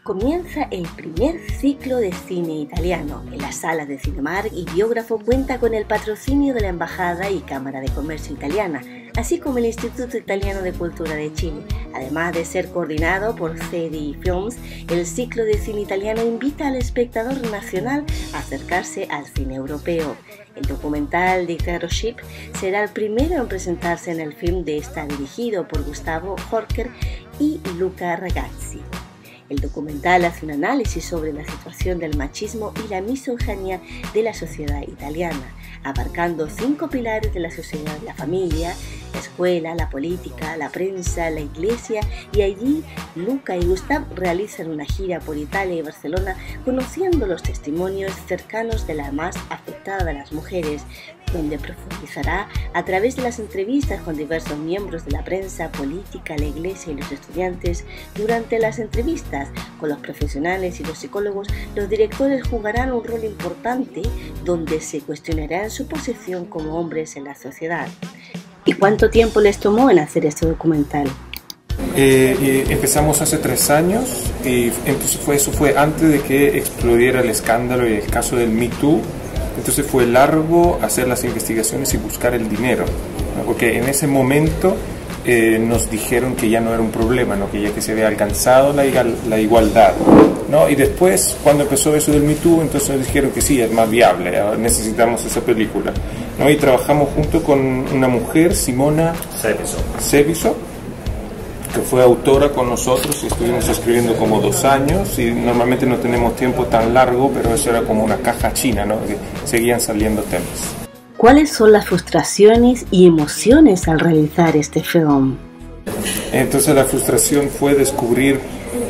Comienza el primer ciclo de cine italiano. En las salas de Cinemark y Biógrafo cuenta con el patrocinio de la Embajada y Cámara de Comercio Italiana, así como el Instituto Italiano de Cultura de Chile. Además de ser coordinado por CDI Films, el ciclo de cine italiano invita al espectador nacional a acercarse al cine europeo. El documental Dictatorship será el primero en presentarse en el film está dirigido por Gustavo Jorquer y Luca Ragazzi. El documental hace un análisis sobre la situación del machismo y la misoginia de la sociedad italiana, abarcando 5 pilares de la sociedad: la familia, la escuela, la política, la prensa, la iglesia, y allí Luca y Gustav realizan una gira por Italia y Barcelona conociendo los testimonios cercanos de la más afectada de las mujeres, donde profundizará a través de las entrevistas con diversos miembros de la prensa, política, la iglesia y los estudiantes. Durante las entrevistas con los profesionales y los psicólogos, los directores jugarán un rol importante donde se cuestionarán su posición como hombres en la sociedad. ¿Y cuánto tiempo les tomó en hacer este documental? Empezamos hace 3 años y entonces eso fue antes de que explodiera el escándalo y el caso del Me Too. Entonces fue largo hacer las investigaciones y buscar el dinero, ¿no? Porque en ese momento nos dijeron que ya no era un problema, ¿no? Que ya que se había alcanzado la igualdad, ¿no? Y después, cuando empezó eso del Me Too, entonces nos dijeron que sí, es más viable, necesitamos esa película, ¿no? Y trabajamos junto con una mujer, Simona Seviso, que fue autora con nosotros y estuvimos escribiendo como 2 años, y normalmente no tenemos tiempo tan largo, pero eso era como una caja china, ¿no? Que seguían saliendo temas. ¿Cuáles son las frustraciones y emociones al realizar este film? Entonces la frustración fue descubrir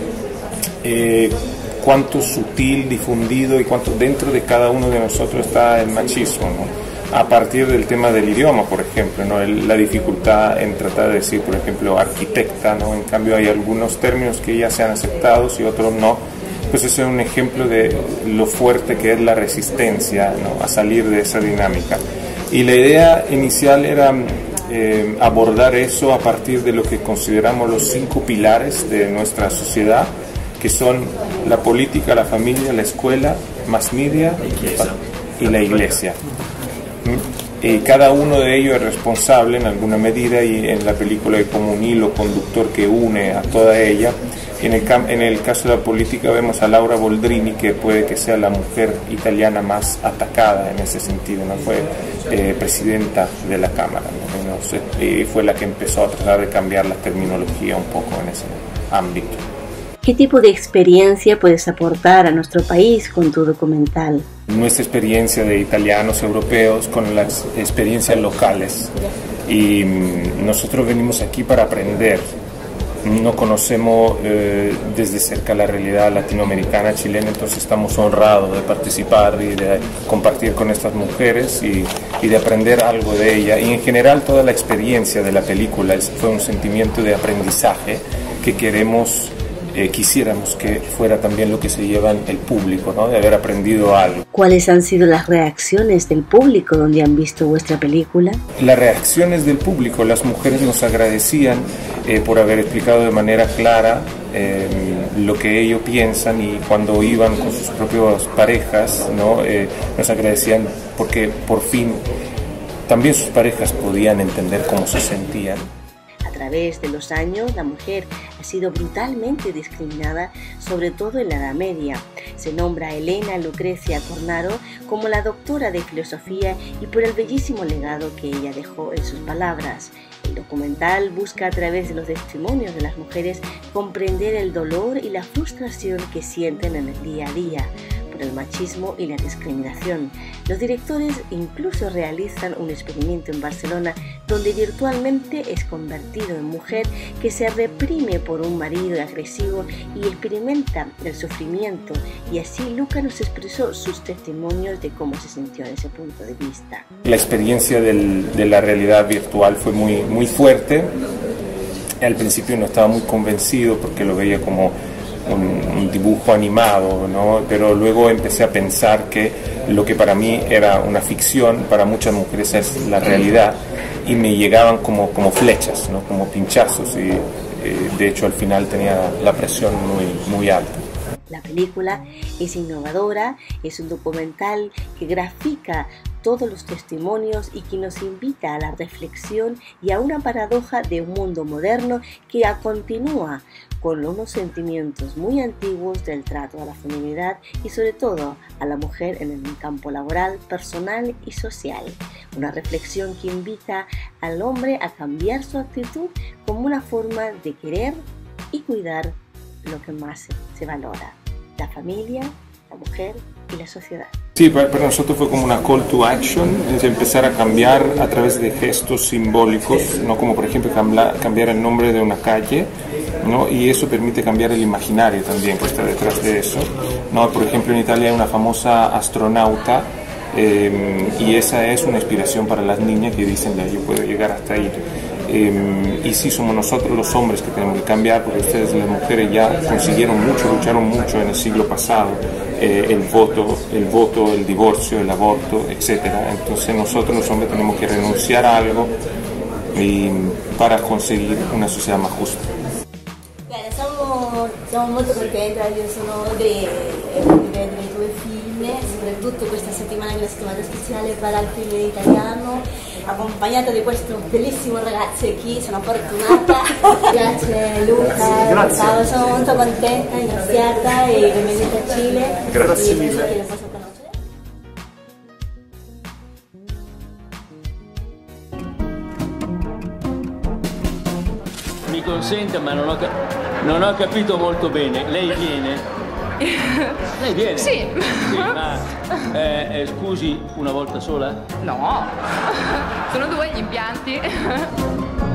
cuánto sutil, difundido y cuánto dentro de cada uno de nosotros está el machismo, ¿no? A partir del tema del idioma, por ejemplo, ¿no? La dificultad en tratar de decir, por ejemplo, arquitecta, ¿no? En cambio hay algunos términos que ya se han aceptado y otros no. Pues eso es un ejemplo de lo fuerte que es la resistencia, ¿no? A salir de esa dinámica. Y la idea inicial era abordar eso a partir de lo que consideramos los 5 pilares de nuestra sociedad, que son la política, la familia, la escuela, mass media y la iglesia. Cada uno de ellos es responsable en alguna medida, y en la película hay como un hilo conductor que une a toda ella. En el caso de la política vemos a Laura Boldrini, que puede que sea la mujer italiana más atacada en ese sentido, ¿no? Fue presidenta de la Cámara, ¿no? Y fue la que empezó a tratar de cambiar la terminología un poco en ese ámbito. ¿Qué tipo de experiencia puedes aportar a nuestro país con tu documental? Nuestra experiencia de italianos europeos con las experiencias locales, y nosotros venimos aquí para aprender. No conocemos desde cerca la realidad latinoamericana, chilena, entonces estamos honrados de participar y de compartir con estas mujeres y de aprender algo de ella. Y en general toda la experiencia de la película fue un sentimiento de aprendizaje que quisiéramos que fuera también lo que se lleva el público, ¿no? De haber aprendido algo. ¿Cuáles han sido las reacciones del público donde han visto vuestra película? Las reacciones del público, las mujeres nos agradecían por haber explicado de manera clara lo que ellos piensan, y cuando iban con sus propias parejas, ¿no? Nos agradecían porque por fin también sus parejas podían entender cómo se sentían. A través de los años, la mujer ha sido brutalmente discriminada, sobre todo en la Edad Media. Se nombra a Elena Lucrecia Cornaro como la doctora de filosofía y por el bellísimo legado que ella dejó en sus palabras. El documental busca, a través de los testimonios de las mujeres, comprender el dolor y la frustración que sienten en el día a día por el machismo y la discriminación. Los directores incluso realizan un experimento en Barcelona donde virtualmente es convertido en mujer, que se reprime por un marido agresivo y experimenta el sufrimiento, y así Luca nos expresó sus testimonios de cómo se sintió en ese punto de vista. La experiencia de la realidad virtual fue muy fuerte. Al principio no estaba muy convencido porque lo veía como un dibujo animado, ¿no? Pero luego empecé a pensar que lo que para mí era una ficción, para muchas mujeres es la realidad, y me llegaban como flechas, ¿no? Como pinchazos, y de hecho al final tenía la presión muy alta. La película es innovadora, es un documental que grafica todos los testimonios y que nos invita a la reflexión y a una paradoja de un mundo moderno que continúa con unos sentimientos muy antiguos del trato a la feminidad y sobre todo a la mujer en el campo laboral, personal y social. Una reflexión que invita al hombre a cambiar su actitud como una forma de querer y cuidar lo que más se valora: la familia, la mujer y la sociedad. Sí, para nosotros fue como una call to action, es empezar a cambiar a través de gestos simbólicos, ¿no? Como por ejemplo cambiar el nombre de una calle, ¿no? Y eso permite cambiar el imaginario también, pues está detrás de eso, ¿no? Por ejemplo, en Italia hay una famosa astronauta y esa es una inspiración para las niñas que dicen, ya, yo puedo llegar hasta ahí. Y sí, somos nosotros los hombres que tenemos que cambiar, porque ustedes las mujeres ya consiguieron mucho, lucharon mucho en el siglo pasado, el voto, el divorcio, el aborto, etc. Entonces nosotros los hombres tenemos que renunciar a algo para conseguir una sociedad más justa. Bene, siamo molto contenti io sono di vedere i tuoi film, soprattutto questa settimana che è la settimana speciale para il film in italiano, accompagnata di questo bellissimo ragazzo qui, sono fortunata. Grazie Luca, Grazie. Ciao, sono molto contenta, ringraziata e benvenuta a Cile. Grazie e mille. penso che lo posso conoscere. Mi consente, ma non ho capito molto bene. Lei viene? Lei viene? Sì. Sì, ma scusi, una volta sola? No, sono due gli impianti.